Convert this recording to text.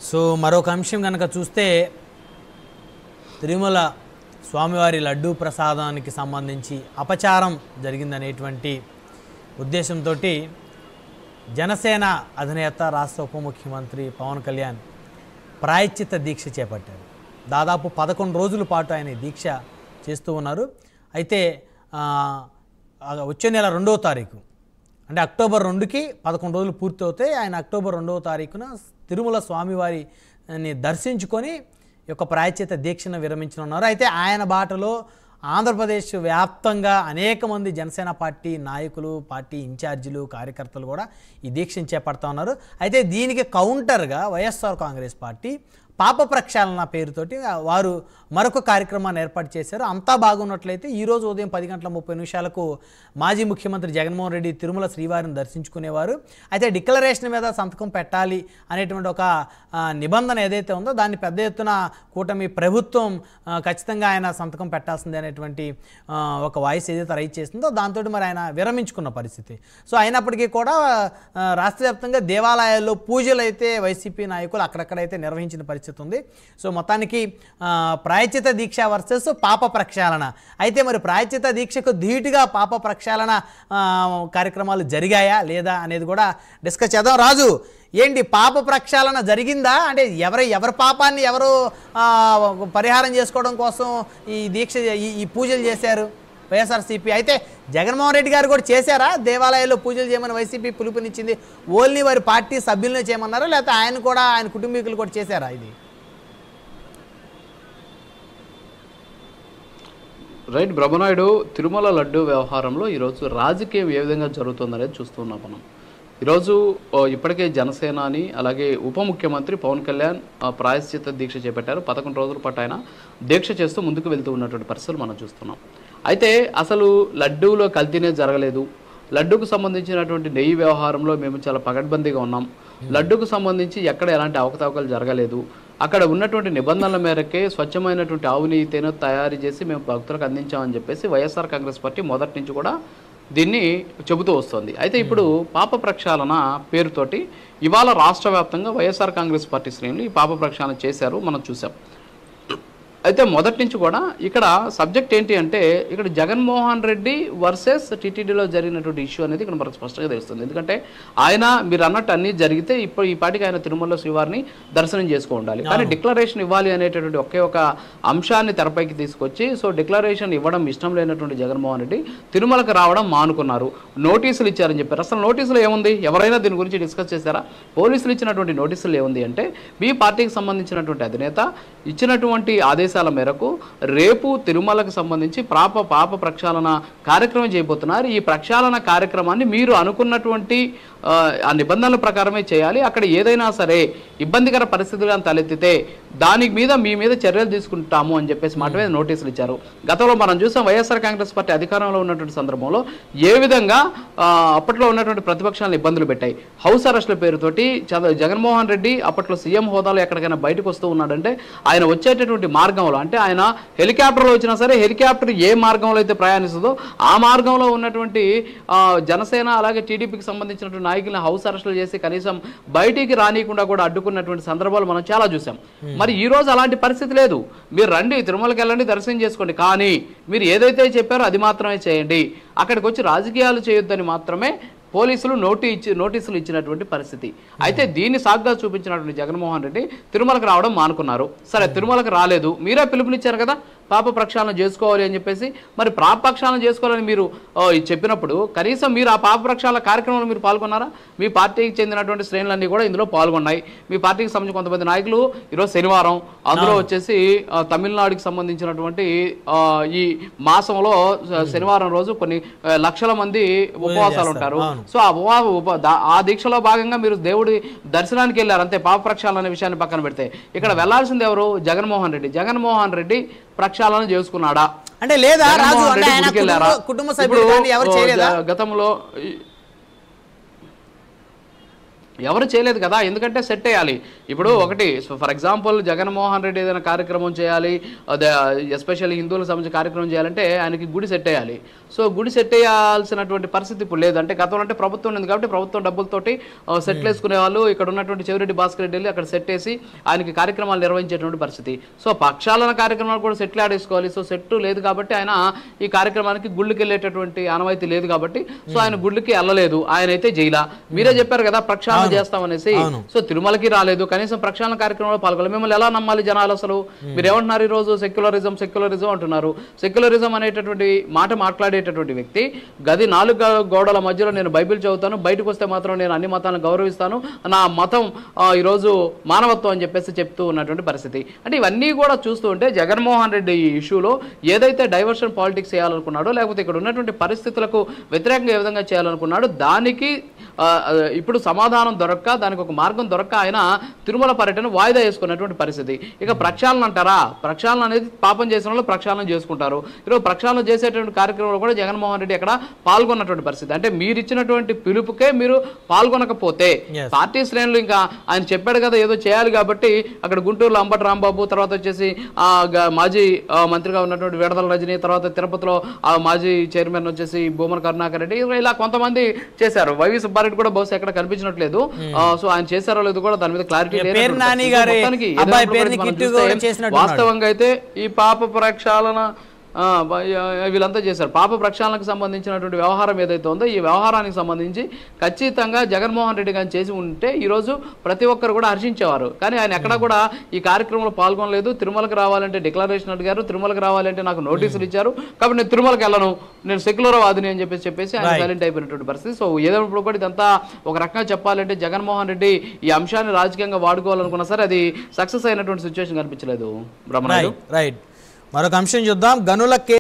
So మరొక అంశం కనుక చూస్తే తిరుమల స్వామివారి లడ్డూ ప్రసాదానికి సంబంధించి అపచారం జరిగిందనేటువంటి ఉద్దేశంతో జనసేన అధినేత రాష్ట్ర ఉప ముఖ్యమంత్రి పవన్ కళ్యాణ్ ప్రాయశ్చిత్త దీక్ష చేపట్టారు. దాదాపు 11 రోజుల పాటు ఆయన దీక్ష చేస్తూ ఉన్నారు. అయితే వచ్చే నెల 2వ తారీఖు అంటే అక్టోబర్ 2కి 11 రోజులు పూర్తి అవుతాయి. ఆయన అక్టోబర్ 2వ తారీఖున తిరుమల స్వామివారిని దర్శించుకొని ఈ యొక్క ప్రాయశ్చిత్త దీక్షను విరమించనున్నారు. అయితే ఆయన బాటలో ఆంధ్రప్రదేశ్ వ్యాప్తంగా అనేక మంది జనసేన పార్టీ నాయకులు, పార్టీ ఇన్ఛార్జీలు, కార్యకర్తలు కూడా ఈ దీక్షను చేపడతా ఉన్నారు. అయితే దీనికి కౌంటర్గా వైఎస్ఆర్ కాంగ్రెస్ పార్టీ పాప ప్రక్షాళన పేరుతోటి వారు మరొక కార్యక్రమాన్ని ఏర్పాటు చేశారు. అంతా బాగున్నట్లయితే ఈరోజు ఉదయం 10:30 మాజీ ముఖ్యమంత్రి జగన్మోహన్ రెడ్డి తిరుమల శ్రీవారిని దర్శించుకునేవారు. అయితే డిక్లరేషన్ మీద సంతకం పెట్టాలి అనేటువంటి ఒక నిబంధన ఏదైతే ఉందో దాన్ని పెద్ద ఎత్తున కూటమి ప్రభుత్వం ఖచ్చితంగా ఆయన సంతకం పెట్టాల్సిందే అనేటువంటి ఒక వాయిస్ ఏదైతే రైజ్ చేస్తుందో దాంతో మరి ఆయన విరమించుకున్న పరిస్థితి. సో అయినప్పటికీ కూడా రాష్ట్ర వ్యాప్తంగా దేవాలయాల్లో పూజలు అయితే వైసీపీ నాయకులు అక్కడక్కడైతే నిర్వహించిన పరిస్థితి ఉంది. సో మొత్తానికి ప్రాయశ్చిత్త దీక్ష వర్సెస్ పాప ప్రక్షాళన. అయితే మరి ప్రాయశ్చిత్త దీక్షకు ధీటుగా పాప ప్రక్షాళన కార్యక్రమాలు జరిగాయా లేదా అనేది కూడా డిస్కస్ చేద్దాం. రాజు, ఏంటి పాప ప్రక్షాళన జరిగిందా? అంటే ఎవరి పాపాన్ని ఎవరు పరిహారం చేసుకోవడం కోసం ఈ దీక్ష ఈ పూజలు చేశారు వైఎస్ఆర్సీపీ? అయితే జగన్మోహన్ రెడ్డి గారు కూడా చేశారా? దేవాలయాల్లో పూజలు చేయమని వైసీపీ పిలుపునిచ్చింది. ఓన్లీ వారి పార్టీ సభ్యులనే చేయమన్నారా, లేకపోతే ఆయన కూడా ఆయన కుటుంబీకులు కూడా చేశారా? ఇది రైట్ బ్రహ్మనాయుడు, తిరుమల లడ్డు వ్యవహారంలో ఈరోజు రాజకీయం ఏ విధంగా జరుగుతుందనేది చూస్తున్నాం మనం. ఈరోజు ఇప్పటికే జనసేనాని అలాగే ఉప ముఖ్యమంత్రి పవన్ కళ్యాణ్ ప్రాయశ్చిత్త దీక్ష చేపట్టారు. 11 రోజుల పాటు ఆయన దీక్ష చేస్తూ ముందుకు వెళ్తూ ఉన్నటువంటి పరిస్థితులు మనం చూస్తున్నాం. అయితే అసలు లడ్డూలో కల్తీనే జరగలేదు. లడ్డూకు సంబంధించినటువంటి నెయ్యి వ్యవహారంలో మేము చాలా పకడ్బందీగా ఉన్నాం. లడ్డూకు సంబంధించి ఎక్కడ ఎలాంటి అవకతవకలు జరగలేదు. అక్కడ ఉన్నటువంటి నిబంధనల మేరకే స్వచ్ఛమైనటువంటి ఆవు నెయ్యితేనో తయారు చేసి మేము భక్తులకు అందించామని చెప్పేసి వైఎస్ఆర్ కాంగ్రెస్ పార్టీ మొదటి నుంచి కూడా దీన్ని చెబుతూ వస్తుంది. అయితే ఇప్పుడు పాప ప్రక్షాళన పేరుతోటి ఇవాళ రాష్ట్ర వ్యాప్తంగా వైఎస్ఆర్ కాంగ్రెస్ పార్టీ శ్రేణులు ఈ పాప ప్రక్షాళన చేశారు, మనం చూసాం. అయితే మొదటి నుంచి కూడా ఇక్కడ సబ్జెక్ట్ ఏంటి అంటే ఇక్కడ జగన్మోహన్ రెడ్డి వర్సెస్ టీటీడీలో జరిగినటువంటి ఇష్యూ అనేది ఇక్కడ మనకు స్పష్టంగా తెలుస్తుంది. ఎందుకంటే ఆయన మీరు అన్నట్టు అన్నీ జరిగితే ఇప్పుడు ఈ పాటికి ఆయన తిరుమల శ్రీవారిని దర్శనం చేసుకో ఉండాలి. కానీ డిక్లరేషన్ ఇవ్వాలి అనేటటువంటి ఒకే ఒక అంశాన్ని తెరపైకి తీసుకొచ్చి సో డిక్లరేషన్ ఇవ్వడం ఇష్టం లేనటువంటి జగన్మోహన్ రెడ్డి తిరుమలకు రావడం మానుకున్నారు. నోటీసులు ఇచ్చారని చెప్పారు. అసలు నోటీసులు ఏముంది? ఎవరైనా దీని గురించి డిస్కస్ చేశారా? పోలీసులు ఇచ్చినటువంటి నోటీసులు ఏముంది అంటే మీ పార్టీకి సంబంధించినటువంటి అధినేత ఇచ్చినటువంటి ఆదేశాల మేరకు రేపు తిరుమలకు సంబంధించి పాప ప్రక్షాళన కార్యక్రమం చేయబోతున్నారు. ఈ ప్రక్షాళన కార్యక్రమాన్ని మీరు అనుకున్నటువంటి ఆ నిబంధనల ప్రకారమే చేయాలి. అక్కడ ఏదైనా సరే ఇబ్బందికర పరిస్థితులు తలెత్తితే దాని మీద మీ మీద చర్యలు తీసుకుంటాము అని చెప్పేసి మాట మీద నోటీసులు ఇచ్చారు. గతంలో మనం చూసాం వైఎస్ఆర్ కాంగ్రెస్ పార్టీ అధికారంలో ఉన్నటువంటి సందర్భంలో ఏ విధంగా అప్పట్లో ఉన్నటువంటి ప్రతిపక్షాలను ఇబ్బందులు పెట్టాయి. హౌస్ అరెస్టుల పేరుతోటి జగన్మోహన్ రెడ్డి అప్పట్లో సీఎం హోదాలో ఎక్కడికైనా బయటకు వస్తూ ఉన్నాడంటే ఆయన వచ్చేటటువంటి మార్గంలో అంటే ఆయన హెలికాప్టర్లో వచ్చినా సరే హెలికాప్టర్ ఏ మార్గంలో అయితే ప్రయాణిస్తుందో ఆ మార్గంలో ఉన్నటువంటి జనసేన అలాగే టీడీపీకి సంబంధించినటువంటి నాయకులను హౌస్ అరెస్టులు చేసి కనీసం బయటికి రానియకుండా కూడా అడ్డుకున్నటువంటి సందర్భాలు మనం చాలా చూసాం. మరి ఈ రోజు అలాంటి పరిస్థితి లేదు. మీరు రండి, తిరుమలకి వెళ్ళండి, దర్శనం చేసుకోండి, కానీ మీరు ఏదైతే చెప్పారో అది మాత్రమే చేయండి. అక్కడికి వచ్చి రాజకీయాలు చేయొద్దని మాత్రమే పోలీసులు నోటీసులు ఇచ్చినటువంటి పరిస్థితి. అయితే దీన్ని సాగ్గా చూపించినటువంటి జగన్మోహన్ రెడ్డి తిరుమలకు రావడం మానుకున్నారు. సరే, తిరుమలకు రాలేదు, మీరే పిలుపునిచ్చారు కదా పాప ప్రక్షాళన చేసుకోవాలి అని చెప్పేసి. మరి పాప ప్రక్షాళన చేసుకోవాలని మీరు చెప్పినప్పుడు కనీసం మీరు ఆ పాప ప్రక్షాళన కార్యక్రమంలో మీరు పాల్గొన్నారా? మీ పార్టీకి చెందినటువంటి శ్రేణులన్నీ కూడా ఇందులో పాల్గొన్నాయి. మీ పార్టీకి సంబంధించిన కొంతమంది నాయకులు ఈరోజు శనివారం అందులో వచ్చేసి తమిళనాడుకి సంబంధించినటువంటి ఈ మాసంలో శనివారం రోజు కొన్ని లక్షల మంది ఉపవాసాలు ఉంటారు. సో ఆ దీక్షలో భాగంగా మీరు దేవుడి దర్శనానికి వెళ్ళారు అంతే. పాప ప్రక్షాళన అనే విషయాన్ని పక్కన పెడితే ఇక్కడ వెళ్లాల్సింది ఎవరు? జగన్మోహన్ రెడ్డి. జగన్మోహన్ రెడ్డి ప్రక్షాళన చేసుకున్నాడా అంటే లేదా? కుటుంబ సభ్యులు ఎవరు చేయలేదా? గతంలో ఎవరు చేయలేదు కదా, ఎందుకంటే సెట్ అయ్యాలి. ఇప్పుడు ఒకటి ఫర్ ఎగ్జాంపుల్ జగన్మోహన్ రెడ్డి ఏదైనా కార్యక్రమం చేయాలి, ఎస్పెషల్లీ హిందువులకు సంబంధించిన కార్యక్రమం చేయాలంటే ఆయనకి గుడి సెట్ అయ్యాలి. సో గుడి సెట్ అయ్యాల్సినటువంటి పరిస్థితి ఇప్పుడు లేదు. అంటే గతంలో అంటే ప్రభుత్వం ఉంది కాబట్టి ప్రభుత్వం డబ్బులతోటి సెట్లు వేసుకునే వాళ్ళు. ఇక్కడ ఉన్నటువంటి చెవిరెడ్డి భాస్కర్ రెడ్డి వెళ్ళి అక్కడ సెట్ వేసి ఆయనకి కార్యక్రమాలు నిర్వహించేటువంటి పరిస్థితి. సో పక్షాలన కార్యక్రమాలు కూడా సెట్లు ఆడేసుకోవాలి. సో సెట్ లేదు కాబట్టి ఆయన ఈ కార్యక్రమానికి గుళ్ళకి వెళ్ళేటటువంటి ఆనవాయితీ లేదు కాబట్టి సో ఆయన గుళ్ళకి వెళ్ళలేదు. ఆయన అయితే జైలా. మీరే చెప్పారు కదా ప్రక్షాళన చేస్తామనేసి. సో తిరుమలకి రాలేదు, కనీసం ప్రక్షాళన కార్యక్రమంలో పాల్గొనలేదు. మిమ్మల్ని ఎలా నమ్మాలి జనాలు అసలు? మీరు ఏమంటున్నారు ఈరోజు? సెక్యులరిజం అంటున్నారు. సెక్యులరిజం అనేటటువంటి మాట మాట్లాడేటటువంటి వ్యక్తి గది 4 గోడల మధ్యలో నేను బైబిల్ చదువుతాను, బయటకు వస్తే మాత్రం నేను అన్ని మతాలను గౌరవిస్తాను, నా మతం ఈరోజు మానవత్వం అని చెప్పేసి చెప్తూ ఉన్నటువంటి పరిస్థితి. అంటే ఇవన్నీ కూడా చూస్తూ ఉంటే జగన్మోహన్ రెడ్డి ఈ ఇష్యూలో ఏదైతే డైవర్షన్ పాలిటిక్స్ చేయాలనుకున్నాడో, లేకపోతే ఇక్కడ ఉన్నటువంటి పరిస్థితులకు వ్యతిరేకంగా ఏ విధంగా చేయాలనుకున్నాడో దానికి ఇప్పుడు సమాధానం దొరక్క, దానికి ఒక మార్గం దొరక్క ఆయన తిరుమల పర్యటన వాయిదా వేసుకున్నటువంటి పరిస్థితి. ఇక ప్రక్షాళన అంటారా? ప్రక్షాళన అనేది పాపం చేసిన వాళ్ళు ప్రక్షాళన చేసుకుంటారు. ఈరోజు ప్రక్షాళన చేసేటువంటి కార్యక్రమంలో కూడా జగన్మోహన్ రెడ్డి అక్కడ పాల్గొన్నటువంటి పరిస్థితి. అంటే మీరు ఇచ్చినటువంటి పిలుపుకే మీరు పాల్గొనకపోతే పార్టీ శ్రేణులు ఇంకా ఆయన చెప్పాడు కదా ఏదో చేయాలి కాబట్టి అక్కడ గుంటూరులో అంబటి రాంబాబు, తర్వాత వచ్చేసి మాజీ మంత్రిగా ఉన్నటువంటి విడదల రజని, తర్వాత తిరుపతిలో మాజీ చైర్మన్ వచ్చేసి భూమన కరుణాకర్ రెడ్డి, ఇలా కొంతమంది చేశారు. వైవి సుబ్బారెడ్డి కూడా బహుశా ఎక్కడ కనిపించినట్లేదు. సో ఆయన చేశారో లేదు కూడా దాని మీద క్లారిటీ లేదు. వాస్తవంగా అయితే ఈ పాప ప్రక్షాళన వీళ్ళంతా చేశారు. పాప ప్రక్షాళనకు సంబంధించినటువంటి వ్యవహారం ఏదైతే ఉందో ఈ వ్యవహారానికి సంబంధించి ఖచ్చితంగా జగన్మోహన్ రెడ్డి గారిని చేసి ఉంటే ఈరోజు ప్రతి ఒక్కరు కూడా హర్షించేవారు. కానీ ఆయన ఎక్కడ కూడా ఈ కార్యక్రమంలో పాల్గొనలేదు. తిరుమలకు రావాలంటే డిక్లరేషన్ అడిగారు, తిరుమలకు రావాలంటే నాకు నోటీసులు ఇచ్చారు కాబట్టి నేను తిరుమలకు వెళ్ళను, నేను సెక్యులర్ వాదిని అని చెప్పేసి ఆయన సైలెంట్ అయిపోయినటువంటి పరిస్థితి. సో ఏదైనప్పుడు కూడా ఇదంతా ఒక రకంగా చెప్పాలంటే జగన్మోహన్ రెడ్డి ఈ అంశాన్ని రాజకీయంగా వాడుకోవాలనుకున్నా సరే అది సక్సెస్ అయినటువంటి సిచ్యువేషన్ కనిపించలేదు. బ్రహ్మనాయుడు. రైట్. మరొక అంశం చూద్దాం. గనుల